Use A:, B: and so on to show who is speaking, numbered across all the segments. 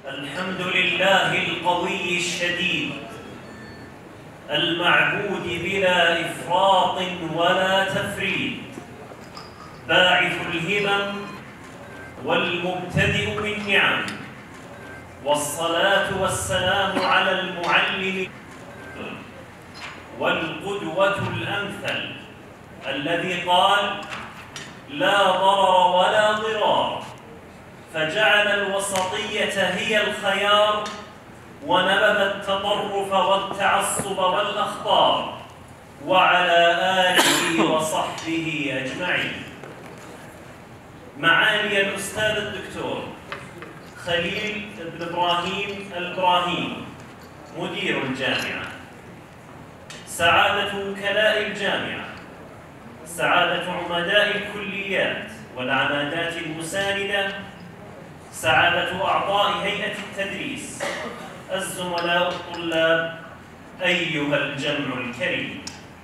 A: الحمد لله القوي الشديد المعبود بلا إفراط ولا تفريط، باعث الهمم والمبتدئ بالنعم، والصلاة والسلام على المعلم والقدوة الأمثل الذي قال: لا ضرر ولا ضرار، فجعل الوسطية هي الخيار، ونبذ التطرف والتعصب والأخطار، وعلى آله وصحبه أجمعين. معالي الأستاذ الدكتور خليل بن إبراهيم الإبراهيمي مدير الجامعة، سعادة وكلاء الجامعة، سعادة عمداء الكليات والعمادات المساندة، سعادة أعضاء هيئة التدريس، الزملاء الطلاب، أيها الجمع الكريم،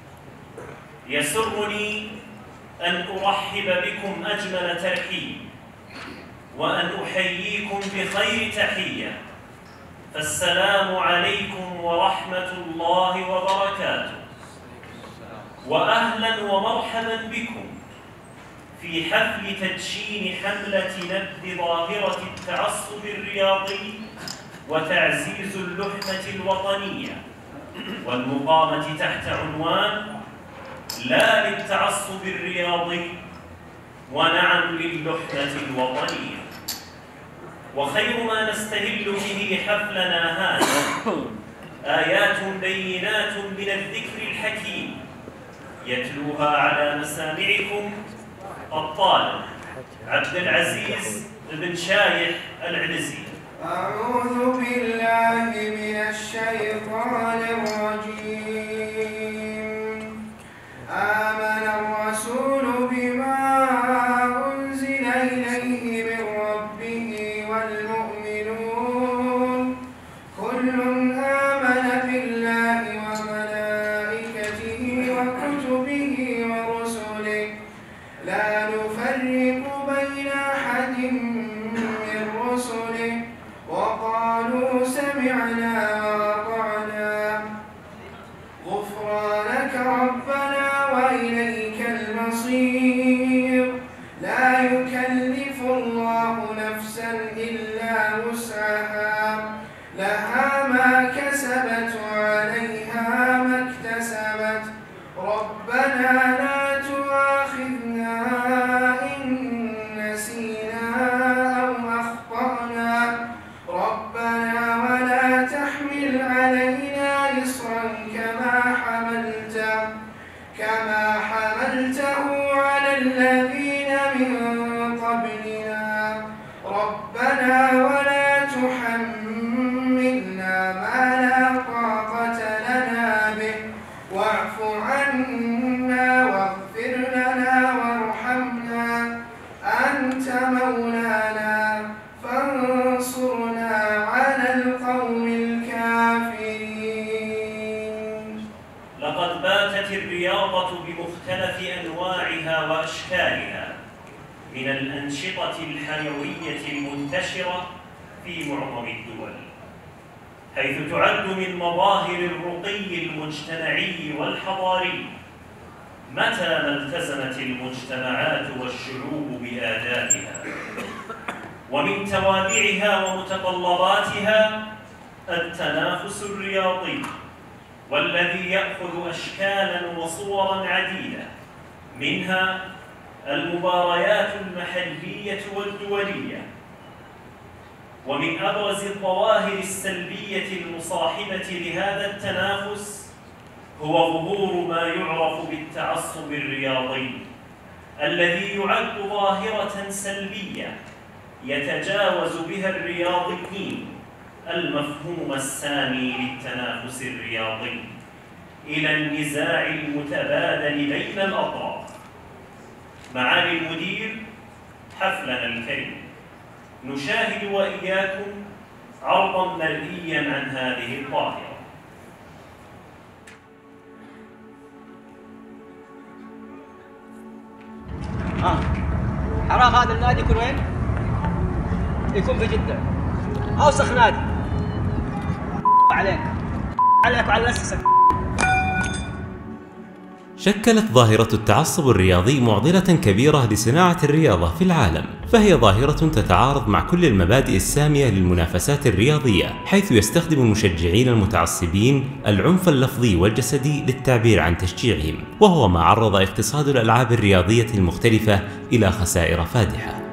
A: يسرني أن أرحب بكم أجمل ترحيب، وأن أحييكم بخير تحية، فالسلام عليكم ورحمة الله وبركاته، وأهلا ومرحبا بكم في حفل تدشين حملة نبذ ظاهرة التعصب الرياضي وتعزيز اللحمة الوطنية، والمقامة تحت عنوان: لا للتعصب الرياضي ونعم للحمة الوطنية. وخير ما نستهل به حفلنا هذا آيات بينات من الذكر الحكيم يتلوها على مسامعكم الطالب عبد العزيز بن شايح العلزي.
B: أعوذ بالله من الشيطان الرجيم. آمن الرسول بما أنزل إليه من ربه والمؤمنون كل آمن بالله وملائكته وكتبه ورسله لا نفرق بين أحد من رسله وقالوا سمعنا وأطعنا غفرانك ربنا وإليك المصير. لا يكلف الله نفسا إلا وسعها، لها ما كسبت وعليها ما اكتسبت. ربنا لا تؤاخذنا إن نسينا أو أخطأنا، ربنا ولا تحمل علينا إصرا كما حملته على الذين من قبلنا، ربنا ولا تحملنا ما لا طاقة لنا به، واعف عنا واغفر لنا وارحمنا، أنت مولانا فانصرنا على القوم الكافرين.
A: لقد باتت الرياضة بمختلف أنواعها وأشكالها من الأنشطة الحيوية المنتشرة في معظم الدول، حيث تعد من مظاهر الرقي المجتمعي والحضاري متى ما التزمت المجتمعات والشعوب بآدابها. ومن توابعها ومتطلباتها التنافس الرياضي، والذي يأخذ أشكالاً وصوراً عديدة، منها المباريات المحلية والدولية. ومن أبرز الظواهر السلبية المصاحبة لهذا التنافس هو ظهور ما يعرف بالتعصب الرياضي، الذي يعد ظاهرة سلبية يتجاوز بها الرياضيين المفهوم السامي للتنافس الرياضي إلى النزاع المتبادل بين الأطراف. معالي المدير، حفلنا الكريم نشاهد وإياكم عرضاً مرئياً عن هذه الظاهرة.
C: حرام هذا النادي يكون وين؟ يكون في جدة. اوسخ نادي عليك وعلى اسسك.
D: شكلت ظاهرة التعصب الرياضي معضلة كبيرة لصناعة الرياضة في العالم، فهي ظاهرة تتعارض مع كل المبادئ السامية للمنافسات الرياضية، حيث يستخدم المشجعين المتعصبين العنف اللفظي والجسدي للتعبير عن تشجيعهم، وهو ما عرض اقتصاد الألعاب الرياضية المختلفة إلى خسائر فادحة.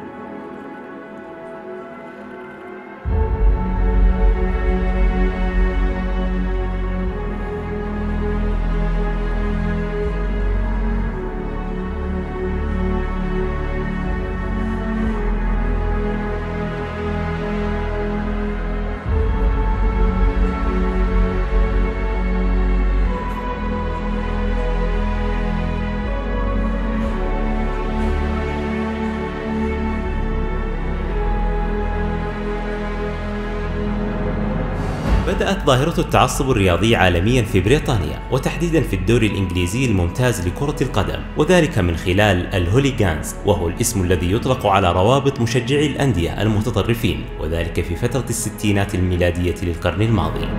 D: بدأت ظاهرة التعصب الرياضي عالميا في بريطانيا، وتحديدا في الدوري الإنجليزي الممتاز لكرة القدم، وذلك من خلال الهوليغانز، وهو الاسم الذي يطلق على روابط مشجعي الأندية المتطرفين، وذلك في فترة الستينات الميلادية للقرن الماضي.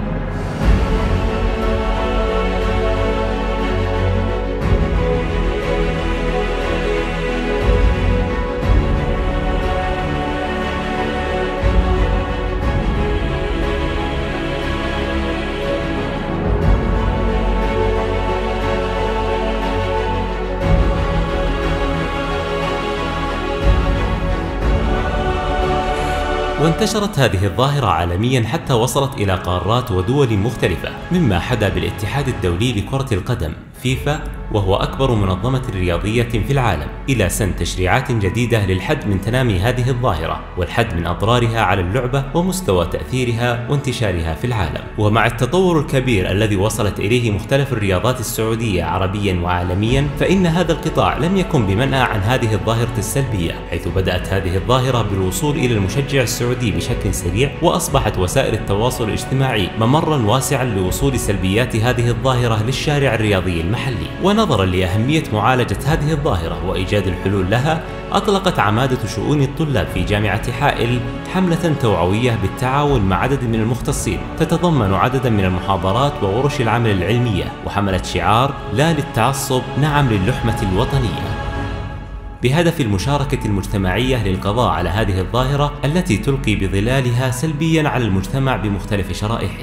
D: وانتشرت هذه الظاهرة عالميا حتى وصلت إلى قارات ودول مختلفة، مما حدا بالاتحاد الدولي لكرة القدم فيفا، وهو أكبر منظمة رياضية في العالم، إلى سن تشريعات جديدة للحد من تنامي هذه الظاهرة والحد من أضرارها على اللعبة ومستوى تأثيرها وانتشارها في العالم. ومع التطور الكبير الذي وصلت إليه مختلف الرياضات السعودية عربيا وعالميا، فإن هذا القطاع لم يكن بمنأى عن هذه الظاهرة السلبية، حيث بدأت هذه الظاهرة بالوصول إلى المشجع السعودي بشكل سريع، وأصبحت وسائل التواصل الاجتماعي ممرا واسعا لوصول سلبيات هذه الظاهرة للشارع الرياضي المحلي. ونظرا لأهمية معالجة هذه الظاهرة وإيجاد الحلول لها، أطلقت عمادة شؤون الطلاب في جامعة حائل حملة توعوية بالتعاون مع عدد من المختصين، تتضمن عددا من المحاضرات وورش العمل العلمية، وحملت شعار لا للتعصب نعم للحمة الوطنية، بهدف المشاركة المجتمعية للقضاء على هذه الظاهرة التي تلقي بظلالها سلبيا على المجتمع بمختلف شرائحه.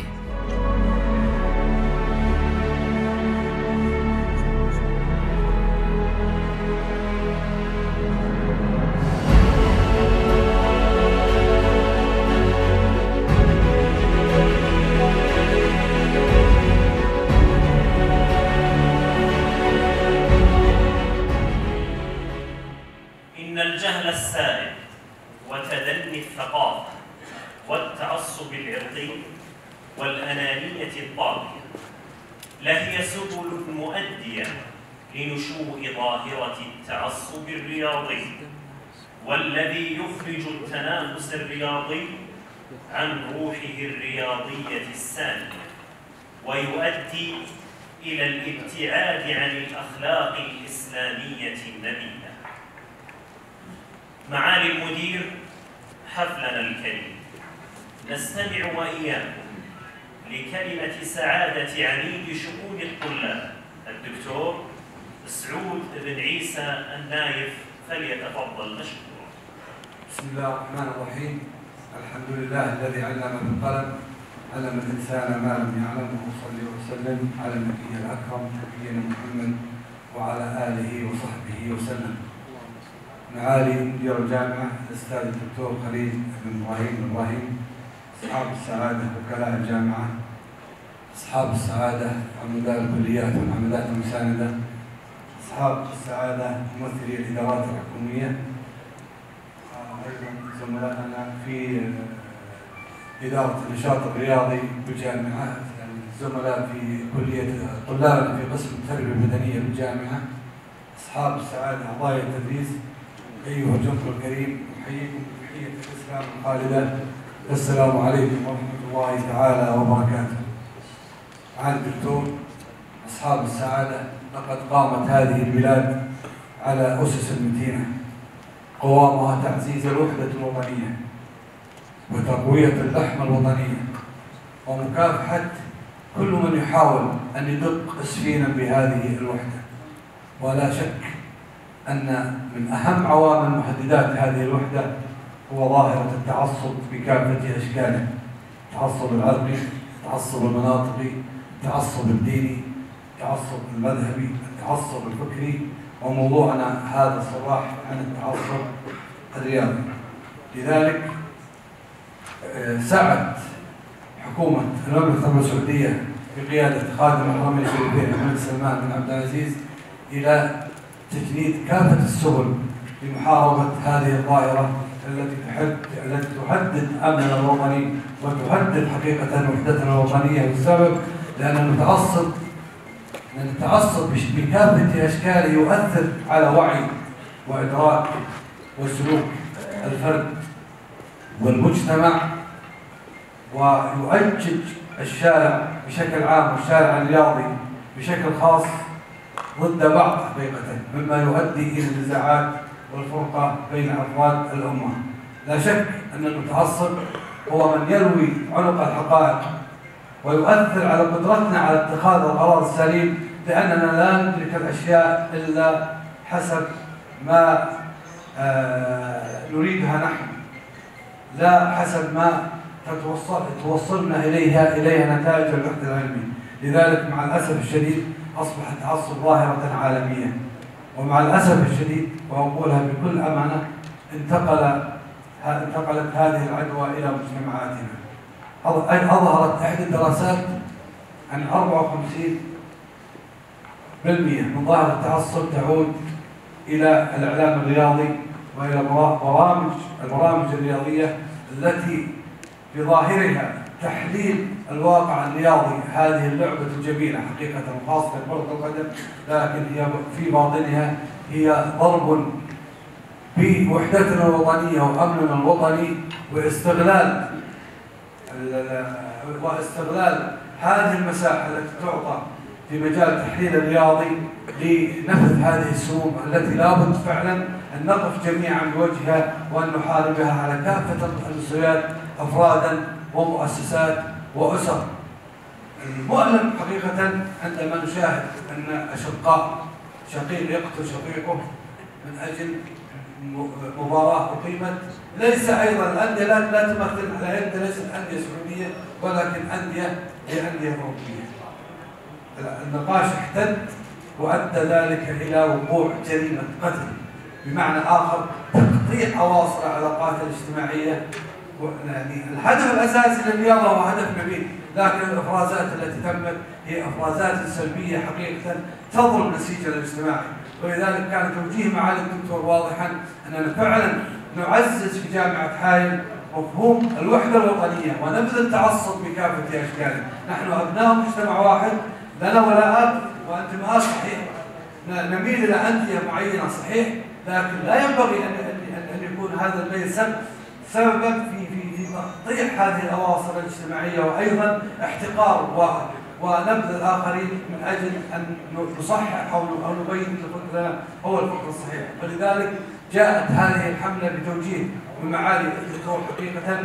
A: الجهل السائد وتدني الثقافة والتعصب العرقي والأنانية الطاغية لهي سبل مؤدية لنشوء ظاهرة التعصب الرياضي، والذي يخرج التنافس الرياضي عن روحه الرياضية السامية، ويؤدي إلى الابتعاد عن الأخلاق الإسلامية النبيلة. معالي المدير، حفلنا الكريم نستمع وإياكم لكلمة سعادة عميد شؤون الطلاب الدكتور سعود بن عيسى النايف، فليتفضل مشكورا.
E: بسم الله الرحمن الرحيم. الحمد لله الذي علم بالقلم، علم الإنسان ما لم يعلم، وصلي وسلم على النبي الأكرم نبينا محمد وعلى آله وصحبه وسلم. معالي مدير الجامعة الأستاذ الدكتور خليل بن إبراهيم، أصحاب السعادة وكلاء الجامعة، أصحاب السعادة عمداء الكليات والعمدات المساندة، أصحاب السعادة ممثلي الإدارات الحكومية، أيضا زملائنا في إدارة النشاط الرياضي بالجامعة، الزملاء في كلية طلابنا في قسم التربية البدنية بالجامعة، أصحاب السعادة أعضاء التدريس، أيها الجمهور الكريم، أحييكم بتحية الإسلام الخالدة، السلام عليكم ورحمة الله تعالى وبركاته. معالي الدكتور، أصحاب السعادة، لقد قامت هذه البلاد على أسس متينة قوامها تعزيز الوحدة الوطنية وتقوية اللحمة الوطنية ومكافحة كل من يحاول أن يدق سفينا بهذه الوحدة. ولا شك أن من أهم عوامل محددات هذه الوحدة هو ظاهرة التعصب بكافة أشكاله، التعصب العرقي، التعصب المناطقي، التعصب الديني، التعصب المذهبي، التعصب الفكري، وموضوعنا هذا الصباح عن التعصب الرياضي. لذلك سعت حكومة المملكة العربية السعودية بقيادة خادم الحرمين الشريفين الملك سلمان بن عبد العزيز إلى تجنيد كافة السبل لمحاربة هذه الظاهرة التي تهدد أمننا الوطني وتهدد حقيقة وحدتنا الوطنية. والسبب لأن التعصب بكافة أشكاله يؤثر على وعي وإدراك وسلوك الفرد والمجتمع، ويؤجج الشارع بشكل عام والشارع الرياضي بشكل خاص ضد بعض حقيقة، مما يؤدي إلى النزاعات والفرقة بين أفراد الأمة. لا شك أن المتعصب هو من يلوي عنق الحقائق ويؤثر على قدرتنا على اتخاذ القرار السليم، لأننا لا ندرك الأشياء إلا حسب ما نريدها نحن، لا حسب ما توصلنا إليها نتائج البحث العلمي. لذلك مع الأسف الشديد أصبح التعصب ظاهرة عالمية، ومع الأسف الشديد وأقولها بكل أمانة انتقلت هذه العدوى إلى مجتمعاتنا. أظهرت إحدى الدراسات أن 54% من ظاهرة التعصب تعود إلى الإعلام الرياضي وإلى البرامج الرياضية التي بظاهرها تحليل الواقع الرياضي، هذه اللعبة الجميلة حقيقة خاصة كرة القدم، لكن هي في باطنها هي ضرب بوحدتنا الوطنية وأمننا الوطني، واستغلال هذه المساحة التي تعطى في مجال التحليل الرياضي لنفذ هذه السموم التي لابد فعلا أن نقف جميعا بوجهها وأن نحاربها على كافة المستويات، أفرادا ومؤسسات وأسر. المؤلم حقيقة عندما نشاهد أن شقيق يقتل شقيقه من أجل مباراة أقيمت، ليس أيضا الأندية لا تمثل الأندية، ليست أندية سعودية ولكن أندية هي أندية أوروبية. النقاش احتد وأدى ذلك إلى وقوع جريمة قتل، بمعنى آخر تقطيع أواصر العلاقات الاجتماعية. يعني الهدف الأساسي للرياضة هو هدف نبيل، لكن الإفرازات التي تمت هي إفرازات سلبية حقيقة تضرب نسيج الاجتماعي. ولذلك كان توجيه معالي الدكتور واضحا أننا فعلا نعزز في جامعة حائل مفهوم الوحدة الوطنية ونبذ التعصب بكافة أشكاله. نحن أبناء مجتمع واحد، لنا ولاءات وانتماءات صحيح، نميل إلى أندية معينة صحيح، لكن لا ينبغي أن يكون هذا الميل سببا في تقطيع هذه الأواصر الاجتماعية، وأيضا احتقار ونبذ الآخرين من أجل أن نصحح أو نبين أن فكرنا هو الفكر الصحيح. ولذلك جاءت هذه الحملة بتوجيه من معالي الدكتور حقيقة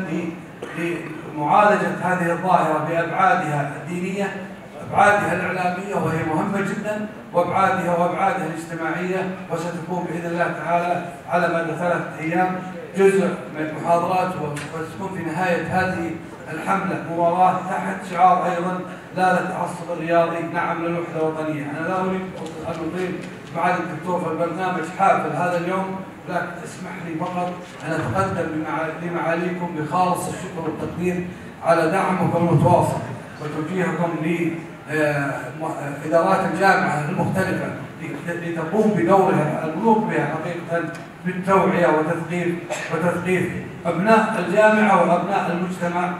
E: لمعالجة هذه الظاهرة بأبعادها الدينية، أبعادها الإعلامية وهي مهمة جدا، وأبعادها الاجتماعية، وستكون بإذن الله تعالى على مدى 3 أيام جزء من المحاضرات، وستكون في نهاية هذه الحملة مباراة تحت شعار أيضا لا للتعصب الرياضي، نعم للوحدة الوطنية. أنا لا أريد أن أطيل معالي الدكتور في البرنامج حافل هذا اليوم، لكن اسمح لي فقط أن أتقدم لمعاليكم بخالص الشكر والتقدير على دعمكم المتواصل وتوجيهكم لإدارات الجامعة المختلفة لتقوم بدورها الملوك بها حقيقة بالتوعية وتثقيف أبناء الجامعة وأبناء المجتمع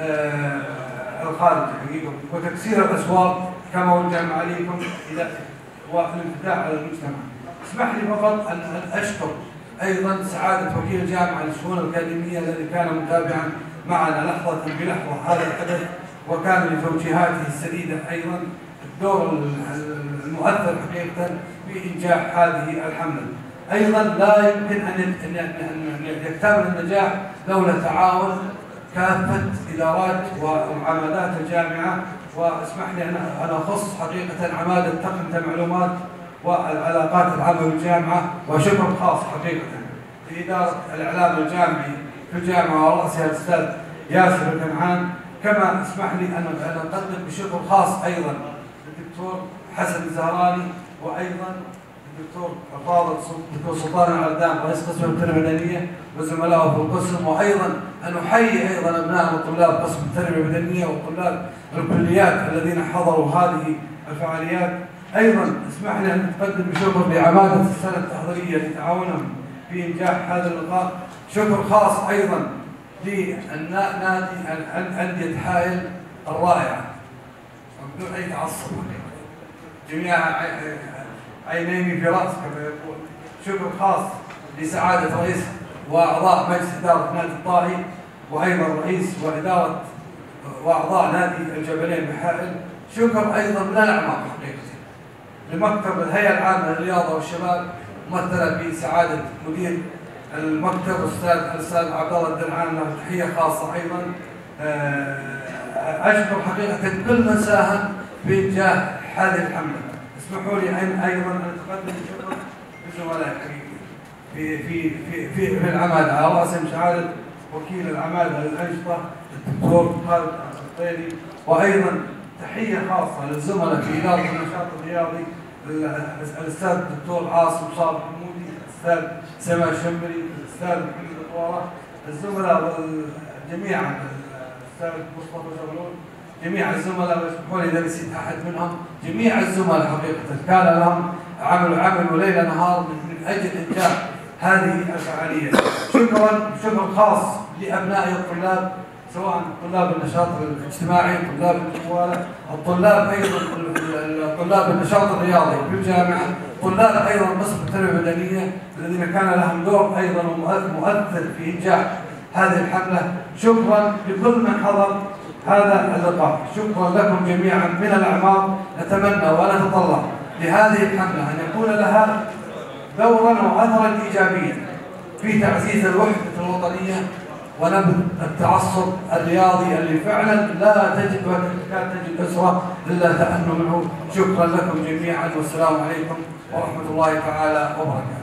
E: الخارجي حقيقة، وتكسير الأسواق كما وجه عليكم والانفتاح على المجتمع. اسمح لي فقط أن أشكر أيضا سعادة وكيل الجامعة للشؤون الأكاديمية الذي كان متابعا معنا لحظة بلحظة هذا الحدث، وكان لتوجيهاته السديدة أيضا الدور المؤثر حقيقة في إنجاح هذه الحملة. أيضا لا يمكن أن يكتمل النجاح لولا تعاون كافة إدارات وعمادات الجامعة. واسمح لي أنا أخص حقيقة عمادة تقنية المعلومات والعلاقات العامة بالجامعة، وشكر خاص حقيقة لإدارة الإعلام الجامعي في الجامعة ورأسها الأستاذ ياسر الكنعان. كما اسمح لي أن أقدم بشكر خاص أيضا للدكتور حسن الزهراني، وأيضا الدكتور الفاضل الدكتور سلطان العردان رئيس قسم التربية المدنية وزملائه في القسم، وأيضا أن أحيي أيضا أبناء وطلاب قسم التربية المدنية وطلاب الكليات الذين حضروا هذه الفعاليات. أيضا اسمح لي أن أقدم بشكر لعمادة السنة التحضيرية لتعاونهم في إنجاح هذا اللقاء. شكر خاص أيضا لنادي أندية حائل الرائعة بدون أي تعصب، جميع عينيني في رأس كما يقول. شكر خاص لسعادة رئيس وأعضاء مجلس إدارة نادي الطائي، وأيضا رئيس وإدارة وأعضاء نادي الجبلين بحائل. شكر أيضا من الأعماق حقيقة لمكتب الهيئة العامة للرياضة والشباب ممثلة بسعادة مدير المكتب الأستاذ عبد الله الدرعان، له تحية خاصة أيضا. أشكر حقيقة كل من ساهم في إنجاح هذه الحملة. اسمحوا لي أيضا أن أتقدم بشكر لزملائي في العمادة، على رأسهم سعادة وكيل العمادة للأنشطة الدكتور خالد الطيري، وأيضا تحية خاصة للزملاء في إدارة النشاط الرياضي الأستاذ الدكتور عاصم صالح المودي، الأستاذ سما الشمبري، الأستاذ محمد الطوارة، الزملاء جميعا، الأستاذ مصطفى زغلول، جميع الزملاء، واسمحوا لي إذا نسيت أحد منهم، جميع الزملاء حقيقة كان لهم عملوا ليل نهار من أجل إنجاح هذه الفعالية. شكر خاص لأبناء الطلاب، سواء طلاب النشاط الاجتماعي، طلاب الموالة، الطلاب أيضا طلاب النشاط الرياضي في الجامعة، طلاب أيضا قسم التربية المدنية الذين كان لهم دور أيضا مؤثر في إنجاح هذه الحملة. شكرا لكل من حضر هذا اللقاء، شكرا لكم جميعا من الأعماق. نتمنى ونتطلع لهذه الحملة أن يكون لها دورا وأثرا إيجابيا في تعزيز الوحدة الوطنية ونبذ التعصب الرياضي اللي فعلا لا تجد أسرة إلا تأنوا منه. شكرا لكم جميعا، والسلام عليكم ورحمة الله تعالى وبركاته.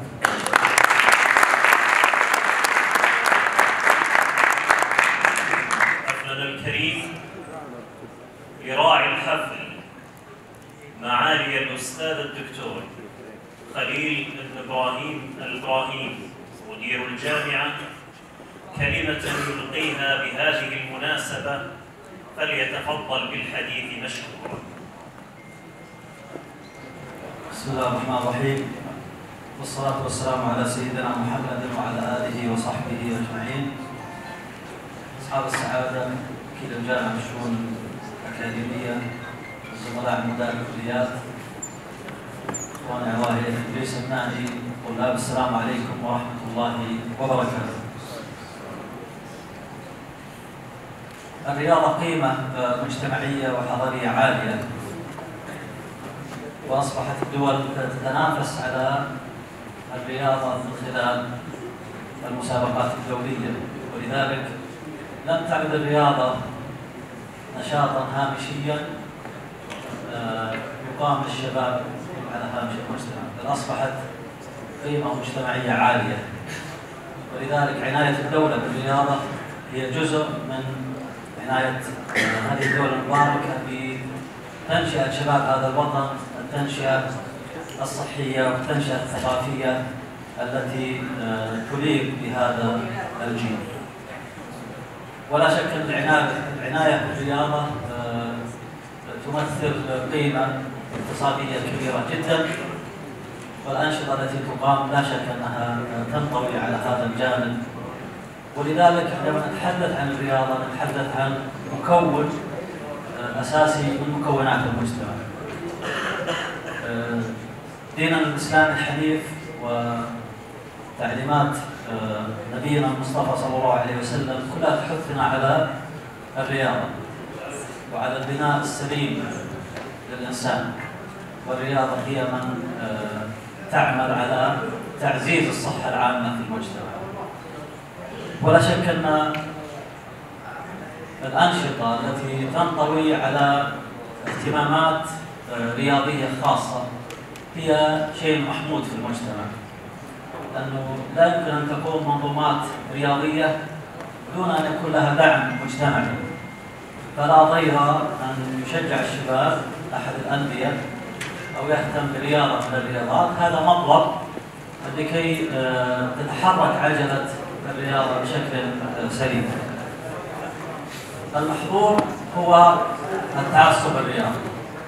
A: حفلنا الكريم لراعي الحفل معالي الأستاذ الدكتور خليل الإبراهيم مدير الجامعة، كلمة يلقيها بهذه المناسبة، فليتفضل بالحديث مشكورا.
F: بسم الله الرحمن الرحيم، والصلاة والسلام على سيدنا محمد وعلى آله وصحبه أجمعين. أصحاب السعادة، وكيل الجامعة بالشؤون الأكاديمية، الزملاء مدراء الكليات، إخواني أعضاء تدريس النادي، طلاب، السلام عليكم ورحمة الله وبركاته. الرياضة قيمة مجتمعية وحضارية عالية، وأصبحت الدول تتنافس على الرياضة من خلال المسابقات الدولية، ولذلك لم تعد الرياضة نشاطا هامشيا يقام للشباب على هامش المجتمع، بل أصبحت قيمة مجتمعية عالية. ولذلك عناية الدولة بالرياضة هي جزء من عناية هذه الدولة المباركة بتنشئة شباب هذا الوطن، التنشئة الصحية والتنشئة الثقافية التي تليق بهذا الجيل. ولا شك أن العناية بالرياضة تمثل قيمة اقتصادية كبيرة جدا، والأنشطة التي تقام لا شك أنها تنطوي على هذا الجانب. ولذلك عندما نتحدث عن الرياضة نتحدث عن مكون أساسي من مكونات المجتمع. ديننا الإسلامي الحنيف وتعليمات نبينا المصطفى صلى الله عليه وسلم كلها تحثنا على الرياضة وعلى البناء السليم للإنسان، والرياضة هي من تعمل على تعزيز الصحة العامة في المجتمع. ولا شك أن الأنشطة التي تنطوي على اهتمامات رياضية خاصة هي شيء محمود في المجتمع، لأنه لا يمكن أن تقوم منظومات رياضية دون أن يكون لها دعم مجتمعي. فلا ضير أن يشجع الشباب أحد الأندية أو يهتم برياضة من الرياضات، هذا مطلب لكي تتحرك عجلة الرياضة بشكل سريع. المحظور هو التعصب الرياضي.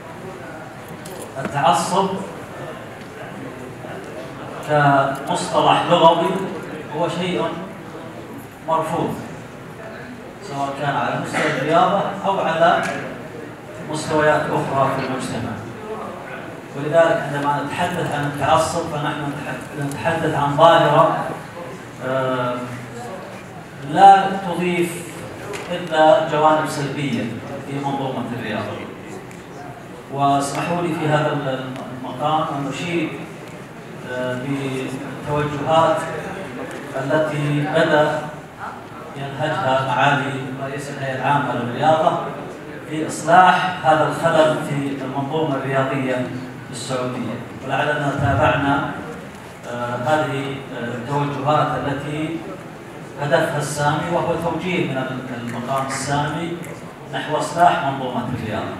F: التعصب كمصطلح لغوي هو شيء مرفوض، سواء كان على مستوى الرياضة أو على مستويات أخرى في المجتمع. ولذلك عندما نتحدث عن التعصب فنحن نتحدث عن ظاهرة لا تضيف إلا جوانب سلبية في منظومة الرياضة. واسمحوا لي في هذا المقام أن أشيد بالتوجهات التي بدأ ينهجها معالي رئيس الهيئة العامة للرياضة في إصلاح هذا الخلل في المنظومة الرياضية السعودية. ولعلنا تابعنا هذه التوجهات التي هدفها السامي وهو توجيه من المقام السامي نحو إصلاح منظومة الرياضة.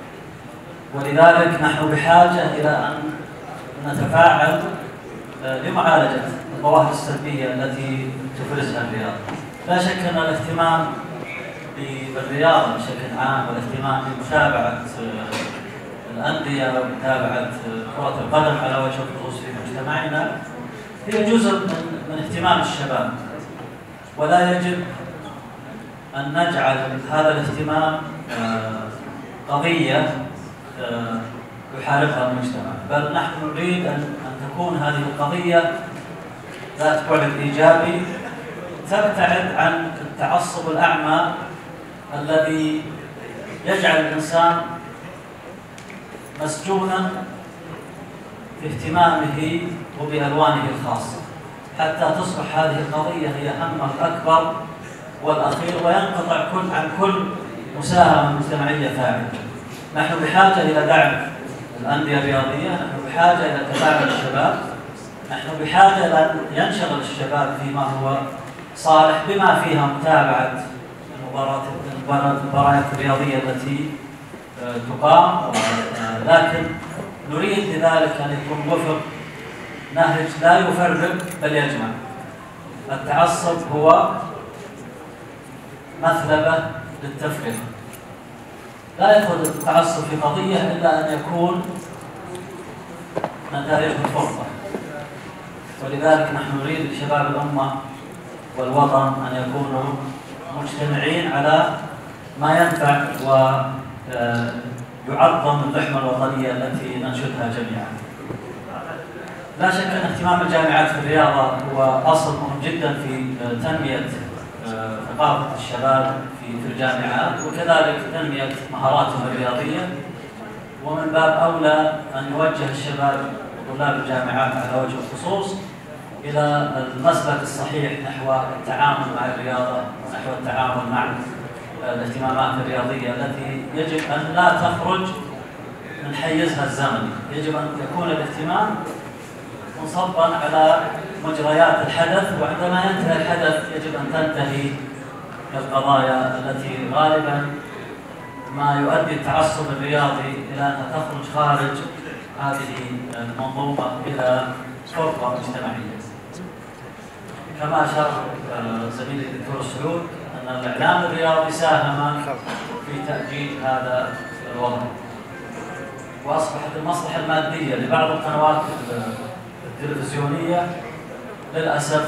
F: ولذلك نحن بحاجة إلى أن نتفاعل لمعالجة الظواهر السلبية التي تفرزها الرياضة. لا شك أن الاهتمام بالرياضة بشكل عام والاهتمام بمتابعة الأندية ومتابعة كرة القدم على وجه الخصوص في مجتمعنا هي جزء من اهتمام الشباب، ولا يجب أن نجعل هذا الاهتمام قضية يحاربها المجتمع، بل نحن نريد أن تكون هذه القضية ذات بعد إيجابي تبتعد عن التعصب الأعمى الذي يجعل الإنسان مسجونا في اهتمامه وبألوانه الخاصة، حتى تصبح هذه القضية هي همه الأكبر والأخير وينقطع عن كل مساهمة مجتمعية فاعلة. نحن بحاجة إلى دعم الأندية الرياضية، نحن بحاجة إلى تفاعل الشباب، نحن بحاجة إلى أن ينشغل الشباب فيما هو صالح بما فيها متابعة المباريات الرياضية التي تقام، لكن نريد لذلك أن يكون وفق نهج لا يفرق بل يجمع. التعصب هو مثلبة للتفرقة، لا يدخل التعصب في قضية إلا أن يكون نتائجه فرصة. ولذلك نحن نريد لشباب الأمة والوطن أن يكونوا مجتمعين على ما ينفع ويعظم اللحمة الوطنية التي ننشدها جميعا. لا شك أن اهتمام الجامعات في الرياضة هو أصل مهم جدا في تنمية ثقافة الشباب في الجامعات، وكذلك تنمية مهاراتهم الرياضية، ومن باب أولى أن يوجه الشباب وطلاب الجامعات على وجه الخصوص إلى المسلك الصحيح نحو التعامل مع الرياضة ونحو التعامل مع الاهتمامات الرياضية التي يجب أن لا تخرج من حيزها الزمني. يجب أن يكون الاهتمام منصبا على مجريات الحدث، وعندما ينتهي الحدث يجب أن تنتهي القضايا التي غالبا ما يؤدي التعصب الرياضي إلى أنها تخرج خارج هذه المنظومة إلى فرقة مجتمعية. كما أشار زميلي الدكتور سعود أن الإعلام الرياضي ساهم في تأجيج هذا الوضع، وأصبحت المصلحة المادية لبعض القنوات التلفزيونية للأسف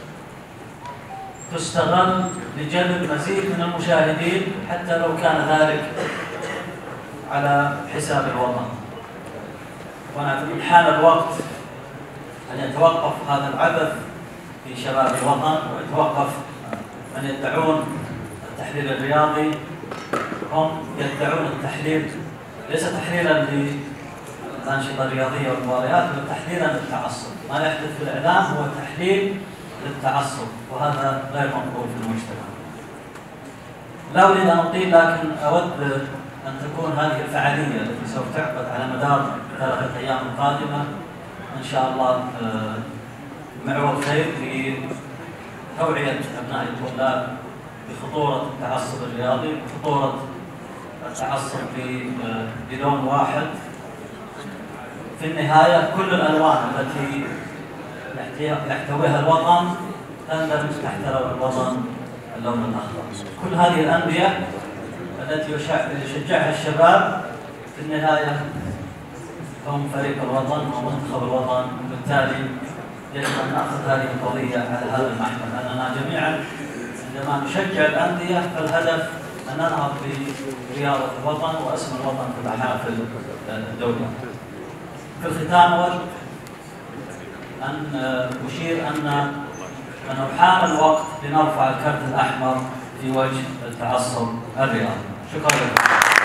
F: تستغل لجلب مزيد من المشاهدين حتى لو كان ذلك على حساب الوطن. ونعتقد حان الوقت أن يتوقف هذا العبث في شباب الوطن، ويتوقف من يدعون التحليل الرياضي. هم يدعون التحليل ليس تحليلا للأنشطة الرياضية والمباريات، بل تحليلا للتعصب. ما يحدث في الإعلام هو تحليل للتعصب، وهذا غير مقبول في المجتمع. لا أريد أن أطيل، لكن أود أن تكون هذه الفعالية التي سوف تعقد على مدار 3 أيام القادمة إن شاء الله معول خير لتوعية أبناء الطلاب بخطورة التعصب الرياضي، بخطورة التعصب بلون واحد. في النهاية كل الألوان التي يحتويها الوطن تندرج تحت الوطن اللون الأخضر. كل هذه الأندية التي يشجعها الشباب في النهاية هم فريق الوطن ومنتخب الوطن، وبالتالي يجب أن نأخذ هذه القضية على هذا المحمل، أننا جميعا عندما نشجع الأندية فالهدف أن ننهض برياضة الوطن واسم الوطن في المحافل الدولية. في الختام أود أن أشير أنه حان الوقت لنرفع الكرت الأحمر في وجه التعصب الرياضي. شكرا لكم.